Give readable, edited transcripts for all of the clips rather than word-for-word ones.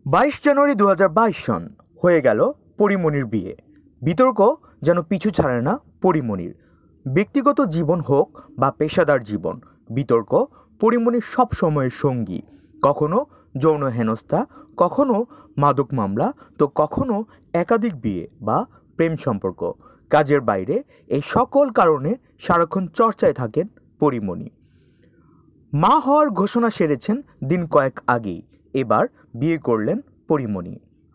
22 জানুয়ারি 2022 সন হয়ে গেল পরিমণির বিয়ে। বিতর্ক যেন পিছু ছাড়ে না পরিমণির। ব্যক্তিগত জীবন হোক বা পেশাদার জীবন, বিতর্ক পরিমণির সব সময়ের সঙ্গী। কখনো যৌন হেনস্থা, কখনো মাদক মামলা, তো কখনো একাধিক বিয়ে বা প্রেম সম্পর্ক। কাজের বাইরে এই সকল কারণে সারাক্ষণ চর্চায় থাকেন পরিমণি। মা হওয়ার ঘোষণা সেরেছেন দিন কয়েক আগেই। এবার বিয়ে করলেন পরিমণি।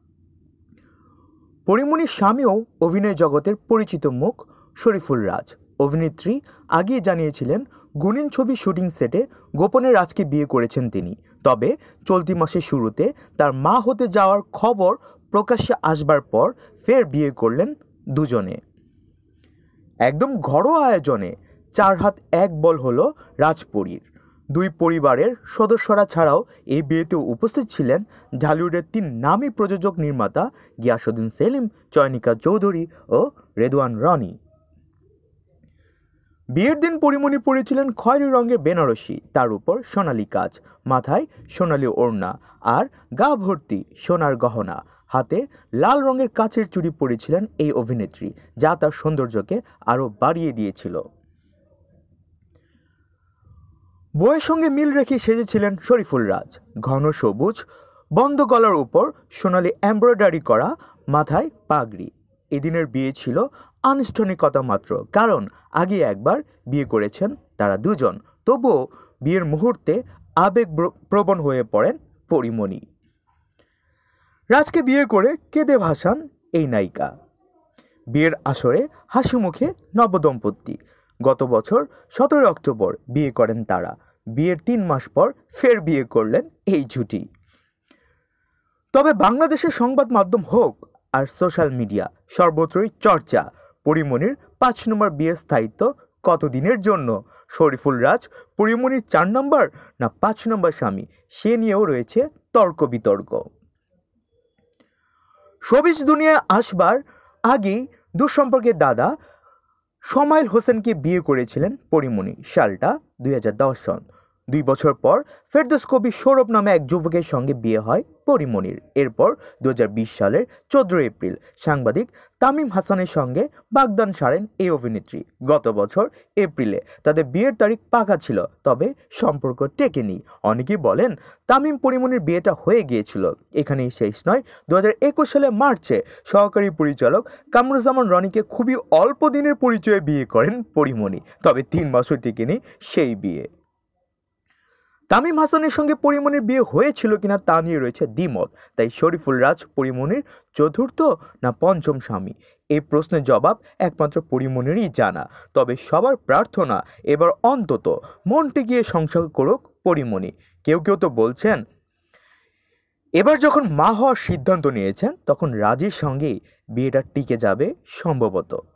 পরিমণির স্বামীও অভিনয় জগতের পরিচিত মুখ শরীফুল রাজ। অভিনেত্রী আগেই জানিয়েছিলেন গুণিন ছবি শুটিং সেটে গোপনে রাজকে বিয়ে করেছেন তিনি। তবে চলতি মাসের শুরুতে তার মা হতে যাওয়ার খবর প্রকাশ্যে আসবার পর ফের বিয়ে করলেন দুজনে। একদম ঘরোয়া আয়োজনে 4 হাত 1 বল হলো রাজপরীর। দুই পরিবারের সদস্যরা ছাড়াও এই বিয়েতে উপস্থিত ছিলেন ঢালিউডের 3 নামী প্রযোজক নির্মাতা গিয়াসউদ্দিন সেলিম, চয়নিকা চৌধুরী ও রেদওয়ান রনি। বিয়ের দিন পরিমণি পরেছিলেন খয়েরি রঙের বেনারসি, তার উপর সোনালি কাজ, মাথায় সোনালি ওড়না আর গা ভর্তি সোনার গহনা। হাতে লাল রঙের কাচের চুড়ি পরেছিলেন এই অভিনেত্রী, যা তার সৌন্দর্যকে আরও বাড়িয়ে দিয়েছিল। বইয়ের সঙ্গে মিল রেখে সেজেছিলেন শরীফুল রাজ। ঘন সবুজ বন্ধ গলার উপর সোনালি এমব্রয়ডারি করা, মাথায় পাগড়ি। এদিনের বিয়ে ছিল আনুষ্ঠানিকতা মাত্র, কারণ আগে একবার বিয়ে করেছেন তারা দুজন। তবুও বিয়ের মুহূর্তে আবেগপ্রবণ হয়ে পড়েন পরিমণি। রাজকে বিয়ে করে কেঁদে ভাসান এই নায়িকা। বিয়ের আসরে হাসি মুখে নবদম্পতি। গত বছর 17 অক্টোবর বিয়ে করেন তারা। বিয়ের 3 মাস পর ফের বিয়ে করলেন এই জুটি। তবে বাংলাদেশের সংবাদ মাধ্যম হোক আর সোশ্যাল মিডিয়া, সর্বত্রই চর্চা পরিমণির 5 নম্বর বিয়ের স্থায়িত্ব কতদিনের জন্য। শরীফুল রাজ পরিমণির 4 নম্বর না 5 নম্বর স্বামী, সে নিয়েও রয়েছে তর্ক বিতর্ক। শোবিজ দুনিয়ায় আসবার আগেই দুঃসম্পর্কের দাদা শমাইল হোসেনকে বিয়ে করেছিলেন পরিমণি। সালটা 2010 সন। 2 বছর পর ফেরদৌস কবি সৌরভ নামে এক যুবকের সঙ্গে বিয়ে হয় পরিমণির। এরপর 2020 সালের 14 এপ্রিল সাংবাদিক তামিম হাসানের সঙ্গে বাগদান সারেন এই অভিনেত্রী। গত বছর এপ্রিলে তাদের বিয়ের তারিখ পাকা ছিল, তবে সম্পর্ক টেকেনি। অনেকেই বলেন তামিম পরিমণির বিয়েটা হয়ে গিয়েছিল। এখানেই শেষ নয়। 2021 সালে মার্চে সহকারী পরিচালক কামরুজ্জামান রনিকে খুবই অল্প দিনের পরিচয়ে বিয়ে করেন পরিমণি। তবে 3 মাসও টেকেনি সেই বিয়ে। তামিম হাসানের সঙ্গে পরিমণির বিয়ে হয়েছিল কিনা তা নিয়ে রয়েছে দ্বিমত। তাই শরীফুল রাজ পরিমণির 4র্থ না 5ম স্বামী, এই প্রশ্নের জবাব একমাত্র পরিমণিরই জানা। তবে সবার প্রার্থনা এবার অন্তত মন টিকিয়ে সংসার করুক পরিমণি। কেউ কেউ তো বলছেন এবার যখন মা হওয়ার সিদ্ধান্ত নিয়েছেন, তখন রাজের সঙ্গেই বিয়েটা টিকে যাবে সম্ভবত।